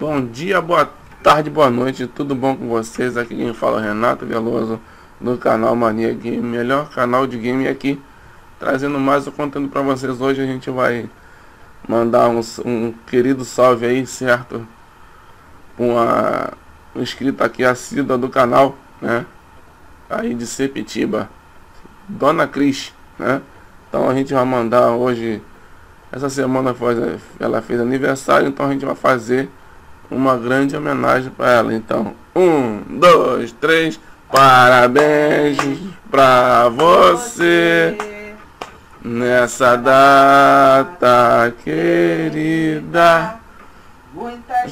Bom dia, boa tarde, boa noite, tudo bom com vocês? Aqui quem fala é o Renato Veloso, do canal Mania Game, melhor canal de game aqui, trazendo mais o conteúdo para vocês. Hoje a gente vai mandar um querido salve aí, certo? Uma inscrita aqui assídua do canal, né? Aí de Sepetiba, Dona Cris, né? Então a gente vai mandar hoje, essa semana ela fez aniversário, então a gente vai fazer uma grande homenagem para ela. Então, 1, 2, 3, parabéns pra você nessa data querida, muitas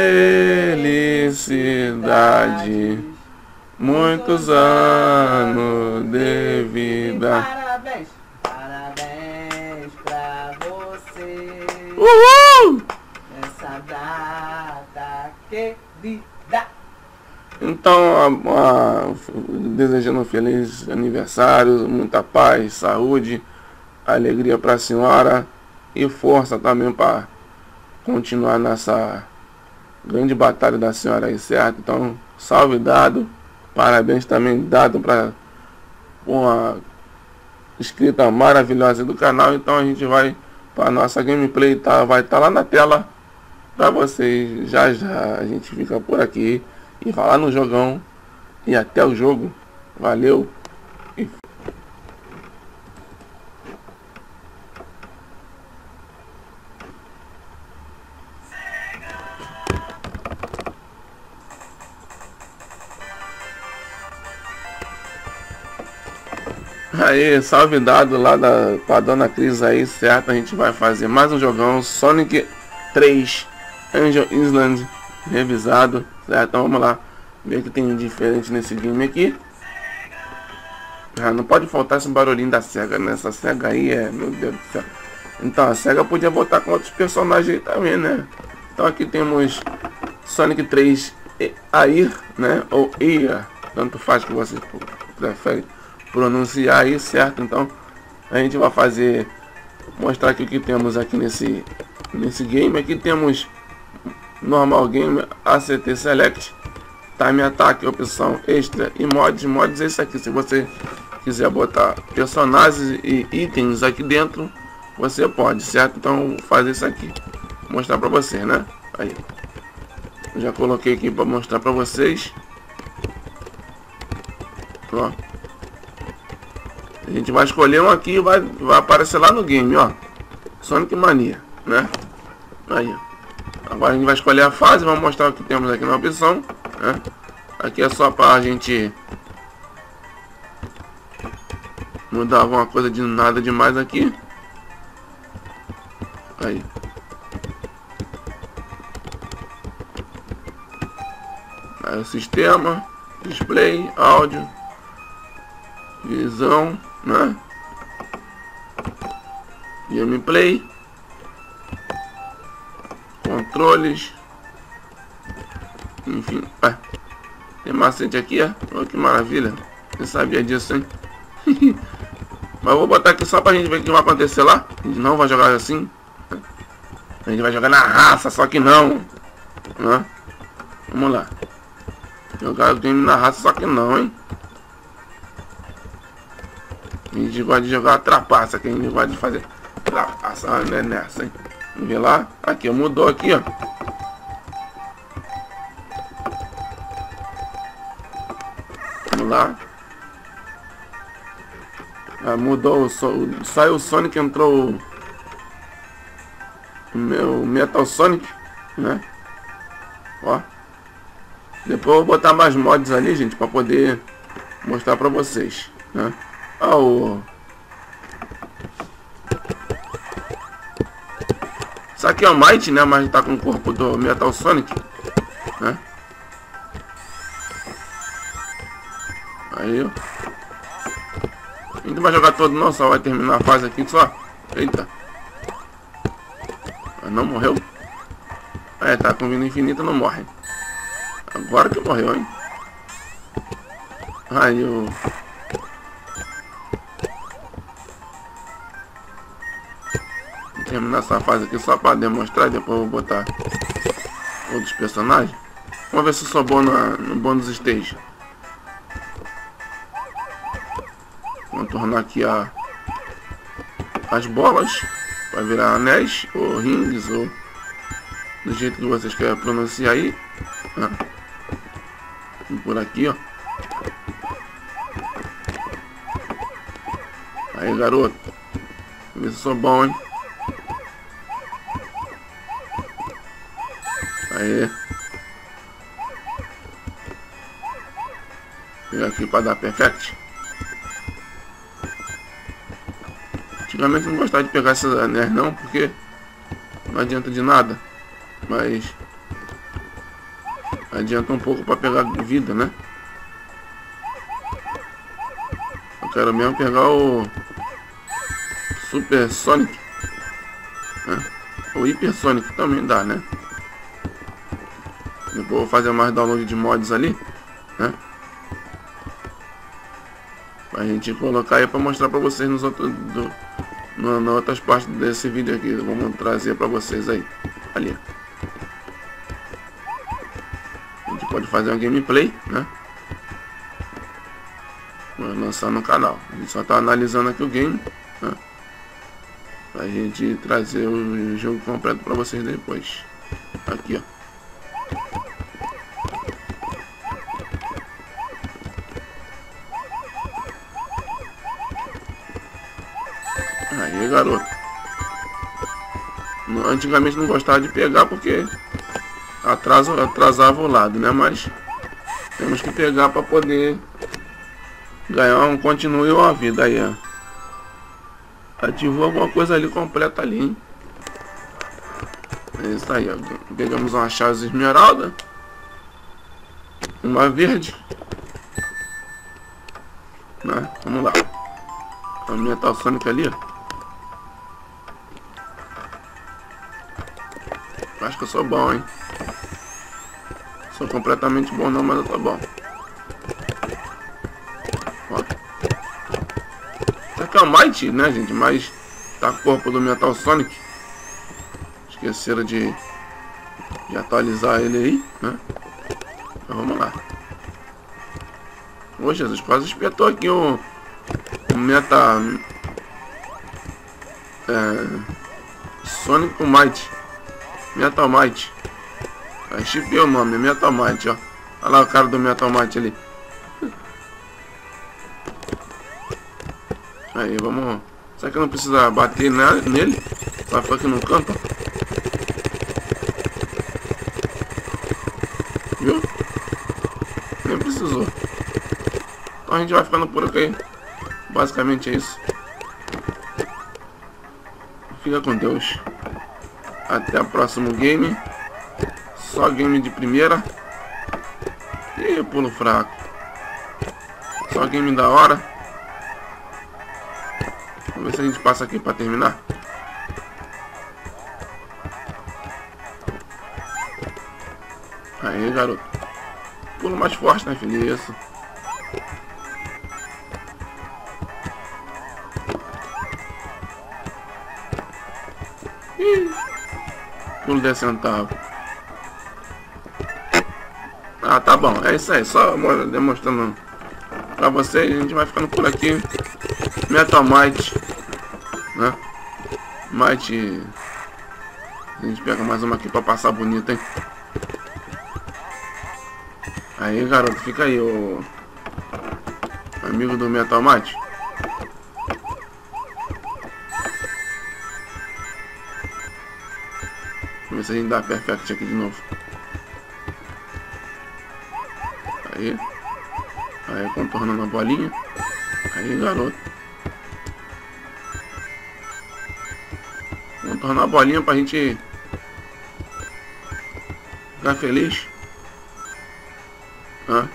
felicidades, muitos anos de vida. Parabéns, parabéns pra você. Uhul! Essa data querida. Então, desejando um feliz aniversário, muita paz, saúde, alegria para a senhora e força também para continuar nessa grande batalha da senhora aí, certo? Então, salve dado, parabéns também dado para uma inscrita maravilhosa do canal. Então a gente vai para nossa gameplay, tá? Vai estar lá na tela para vocês. Já já a gente fica por aqui e vai lá no jogão e até o jogo. Valeu. Aí, salve dado lá pra Dona Cris aí, certo? A gente vai fazer mais um jogão, Sonic 3 Angel Island revisado, certo? Então vamos lá ver o que tem de diferente nesse game aqui. Não pode faltar esse barulhinho da SEGA, né? Essa SEGA aí meu Deus do céu. Então a SEGA podia botar com outros personagens aí também, né? Então aqui temos Sonic 3 Air, né? Ou Air, tanto faz que você prefere pronunciar aí, certo? Então a gente vai mostrar aqui o que temos aqui nesse game. Aqui temos normal game, ACT Select, Time Attack, opção extra e mods esse aqui. Se você quiser botar personagens e itens aqui dentro, você pode, certo? Então vou fazer isso aqui, mostrar para vocês, né? Aí já coloquei aqui para mostrar para vocês. Ó, a gente vai escolher um aqui e vai aparecer lá no game, ó, Sonic Mania, né? Aí, agora a gente vai escolher a fase, vamos mostrar o que temos aqui na opção, né? Aqui é só para a gente mudar alguma coisa de nada demais aqui. Aí, aí o sistema, display, áudio, visão, né? Gameplay, controles, enfim, tem macete aqui, ó. Oh, que maravilha, eu sabia disso, hein? Mas eu vou botar aqui só pra gente ver o que vai acontecer lá. A gente não vai jogar assim, a gente vai jogar na raça, só que não, né? Vamos lá, jogar o game na raça, só que não, hein? A gente gosta de jogar trapaça, que a gente gosta de fazer trapaça, né, nessa, hein? Vamos ver lá. Aqui, mudou aqui, ó. Vamos lá. Mudou, saiu o Sonic, entrou o meu Metal Sonic, né? Ó. Depois eu vou botar mais mods ali, gente, para poder mostrar para vocês, né? Isso aqui é o Might, né? Mas tá com o corpo do Metal Sonic, né? Aí, ó. A gente não vai jogar todo não, só vai terminar a fase aqui só. Eita. Mas não morreu. Tá com vida infinita, não morre. Agora que morreu, hein? Aí, o terminar essa fase aqui só para demonstrar, depois eu vou botar outros personagens. Vamos ver se eu sou bom no bônus stage. Contornar aqui as bolas para virar anéis ou rings, ou do jeito que vocês querem pronunciar aí. Por aqui, ó. Aí, garoto. Vê se eu sou bom, hein? Aí. Pegar aqui para dar perfect. Antigamente não gostava de pegar essas anéis não, porque não adianta de nada. Mas adianta um pouco para pegar vida, né? Eu quero mesmo pegar o Super Sonic, né? O Hyper Sonic também dá, né? Depois eu vou fazer mais download de mods ali, né? Pra gente colocar aí para mostrar para vocês nas outras partes desse vídeo aqui. Vamos trazer para vocês aí. Ali. A gente pode fazer uma gameplay, né? Vou lançar no canal. A gente só tá analisando aqui o game, né? Pra gente trazer o jogo completo para vocês depois. Aqui, ó. Aí, garoto. Antigamente não gostava de pegar porque atrasava o lado, né? Mas temos que pegar para poder ganhar um continue ou uma vida aí, ó. Ativou alguma coisa ali completa ali, hein? É isso aí, ó. Pegamos uma chave esmeralda, uma verde, né? Vamos lá. A Metal Sonic ali, ó. Acho que eu sou bom, hein? Sou completamente bom não, mas eu tô bom. Ó. Isso aqui é o Might, né, gente? Mas tá corpo do Metal Sonic. Esqueceram de atualizar ele aí, né? Então vamos lá. Ô Jesus, quase espetou aqui o Sonic com Might. Metal Might. Aí chipei o nome, Metal Might, ó. Olha lá o cara do Metal Might ali. Aí, vamos... Será que não precisa bater nele? Só ficar aqui no canto, ó. Viu? Nem precisou. Então a gente vai ficando por aqui. Basicamente é isso. Fica com Deus. Até o próximo game. Só game de primeira. E pulo fraco. Só game da hora. Vamos ver se a gente passa aqui para terminar. Aí, garoto. Pulo mais forte, né, filho? Isso. Pulo 10 centavos. Ah, tá bom. É isso aí. Só demonstrando pra vocês. A gente vai ficando por aqui. Metal Might, né? Might. A gente pega mais uma aqui pra passar bonito, hein? Aí, garoto. Fica aí, o amigo do Metal Might. Vamos ver se a gente dá perfect aqui de novo. Aí. Aí, contornando a bolinha. Aí, garoto. Contornar a bolinha pra gente ficar feliz. Eu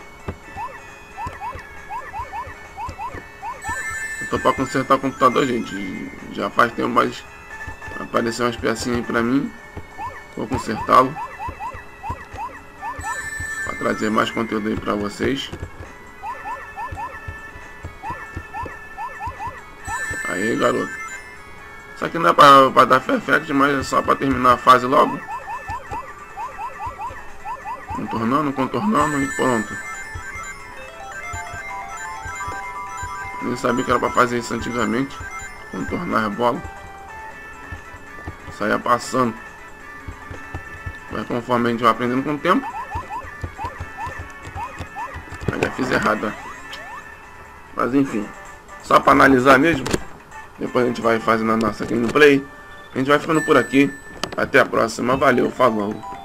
tô pra consertar o computador, gente. Já faz tempo, mas apareceu umas pecinhas aí pra mim. Vou consertá-lo para trazer mais conteúdo aí para vocês. Aí, garoto. Isso aqui não é para dar perfect, mas é só para terminar a fase logo. contornando, contornando e pronto. Nem sabia que era pra fazer isso antigamente. Contornar a bola. Saia passando. Mas conforme a gente vai aprendendo com o tempo. Eu já fiz errado, né? Mas enfim. Só para analisar mesmo. Depois a gente vai fazendo a nossa gameplay. A gente vai ficando por aqui. Até a próxima. Valeu, falou.